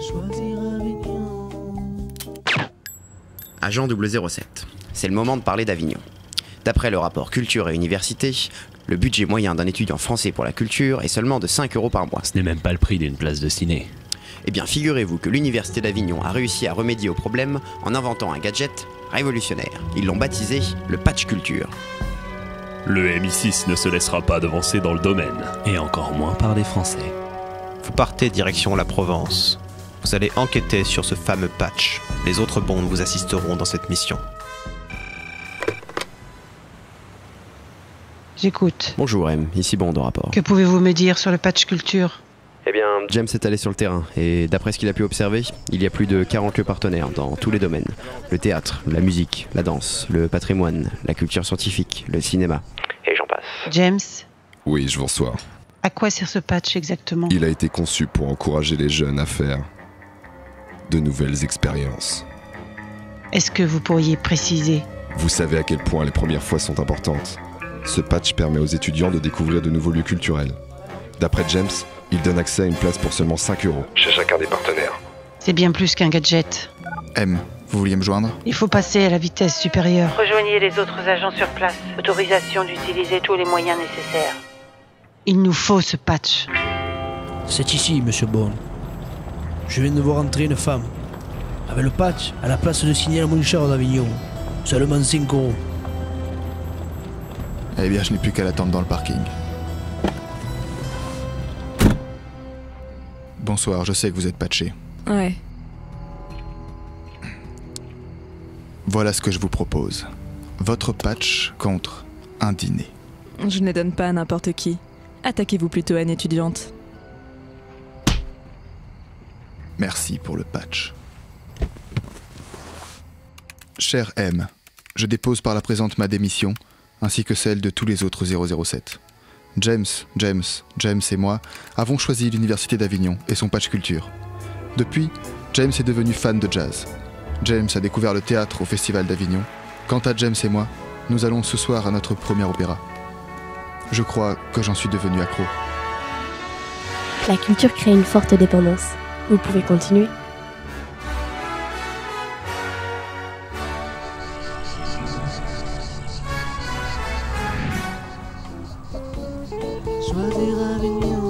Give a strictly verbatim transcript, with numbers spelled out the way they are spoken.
Agent double zéro sept, c'est le moment de parler d'Avignon. D'après le rapport Culture et Université, le budget moyen d'un étudiant français pour la culture est seulement de cinq euros par mois. Ce n'est même pas le prix d'une place de ciné. Eh bien, figurez-vous que l'Université d'Avignon a réussi à remédier au problème en inventant un gadget révolutionnaire. Ils l'ont baptisé le patch culture. Le M I six ne se laissera pas devancer dans le domaine. Et encore moins par des Français. Vous partez direction la Provence. Vous allez enquêter sur ce fameux patch. Les autres bondes vous assisteront dans cette mission. J'écoute. Bonjour M, ici Bond au rapport. Que pouvez-vous me dire sur le patch culture? Eh bien, James est allé sur le terrain et d'après ce qu'il a pu observer, il y a plus de quarante lieux partenaires dans tous les domaines. Le théâtre, la musique, la danse, le patrimoine, la culture scientifique, le cinéma. Et j'en passe. James, Oui, je vous reçois. à quoi sert ce patch exactement? Il a été conçu pour encourager les jeunes à faire de nouvelles expériences. Est-ce que vous pourriez préciser? Vous savez à quel point les premières fois sont importantes. Ce patch permet aux étudiants de découvrir de nouveaux lieux culturels. D'après James, il donne accès à une place pour seulement cinq euros chez chacun des partenaires. C'est bien plus qu'un gadget. M, vous vouliez me joindre? Il faut passer à la vitesse supérieure. Rejoignez les autres agents sur place. Autorisation d'utiliser tous les moyens nécessaires. Il nous faut ce patch. C'est ici, monsieur Bond. Je viens de voir entrer une femme. Avec le patch, à la place de signer la moins chère d'Avignon. Seulement cinq euros. Eh bien, je n'ai plus qu'à l'attendre dans le parking. Bonsoir, je sais que vous êtes patché. Ouais. Voilà ce que je vous propose. Votre patch contre un dîner. Je ne les donne pas à n'importe qui. Attaquez-vous plutôt à une étudiante. Merci pour le patch. Cher M, je dépose par la présente ma démission, ainsi que celle de tous les autres zéro zéro sept. James, James, James et moi avons choisi l'Université d'Avignon et son patch culture. Depuis, James est devenu fan de jazz. James a découvert le théâtre au Festival d'Avignon. Quant à James et moi, nous allons ce soir à notre premier opéra. Je crois que j'en suis devenu accro. La culture crée une forte dépendance. Vous pouvez continuer. Choisir Avignon.